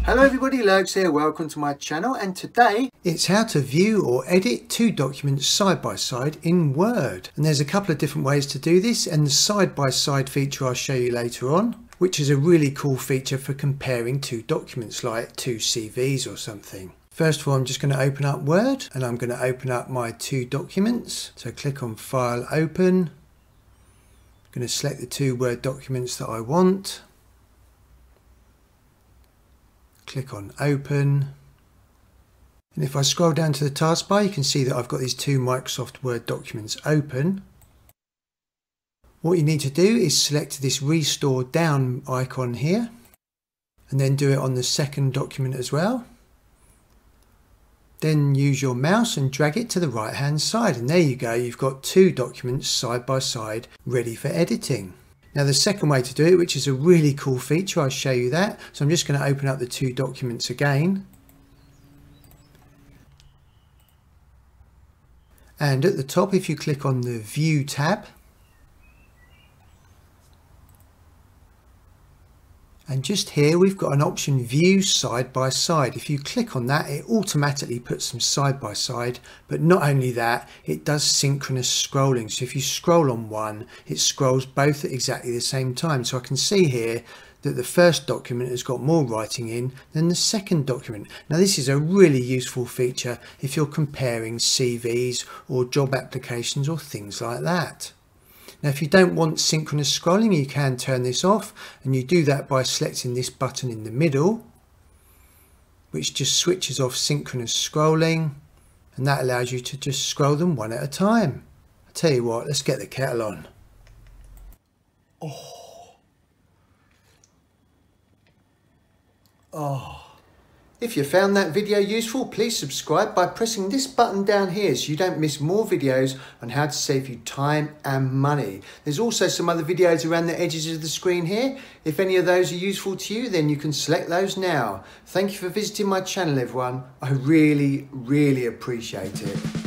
Hello everybody, Lurgs here, welcome to my channel, and today it's how to view or edit two documents side by side in Word. And there's a couple of different ways to do this, and the side by side feature I'll show you later on, which is a really cool feature for comparing two documents like two CVs or something. First of all, I'm just going to open up Word and I'm going to open up my two documents. So click on File, Open. I'm going to select the two Word documents that I want. Click on Open, and if I scroll down to the taskbar, you can see that I've got these two Microsoft Word documents open. What you need to do is select this Restore Down icon here, and then do it on the second document as well. Then use your mouse and drag it to the right hand side, and there you go, you've got two documents side by side ready for editing. Now the second way to do it, which is a really cool feature, I'll show you that. So I'm just going to open up the two documents again. And at the top, if you click on the View tab, and just here we've got an option View Side by Side. If you click on that, it automatically puts them side by side, but not only that, it does synchronous scrolling. So if you scroll on one, it scrolls both at exactly the same time. So I can see here that the first document has got more writing in than the second document. Now this is a really useful feature if you're comparing CVs or job applications or things like that. Now if you don't want synchronous scrolling, you can turn this off, and you do that by selecting this button in the middle, which just switches off synchronous scrolling, and that allows you to just scroll them one at a time. I'll tell you what, let's get the kettle on. If you found that video useful, please subscribe by pressing this button down here so you don't miss more videos on how to save you time and money. There's also some other videos around the edges of the screen here. If any of those are useful to you, then you can select those now. Thank you for visiting my channel, everyone. I really appreciate it.